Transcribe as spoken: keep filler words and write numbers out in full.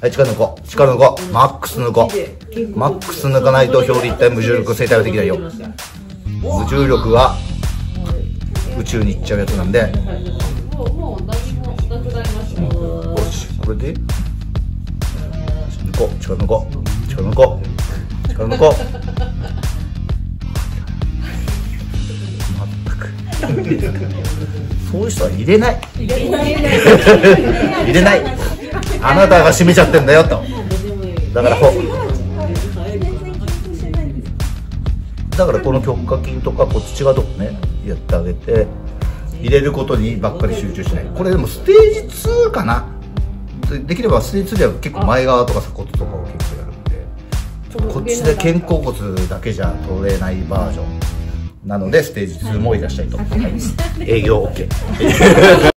はい、力抜こう。力抜こう。マックス抜こう。マックス抜かないと表裏一体無重力生態はできないよ。無重力は宇宙に行っちゃうやつなんで。よし、これで抜こう。力抜こう。力抜こう。力抜こう。全く。そういう人は入れない。入れない。入れない。あなたが閉めちゃってんだよと。だからこう。だからこの極下筋とかこっち側とかねやってあげて、入れることにばっかり集中しない。これでもステージツーかな。できればステージツーでは結構前側とか鎖骨とかを結構やるんで、こっちで肩甲骨だけじゃ取れないバージョンなのでステージツーもいらっしゃいと。はい、営業 オーケー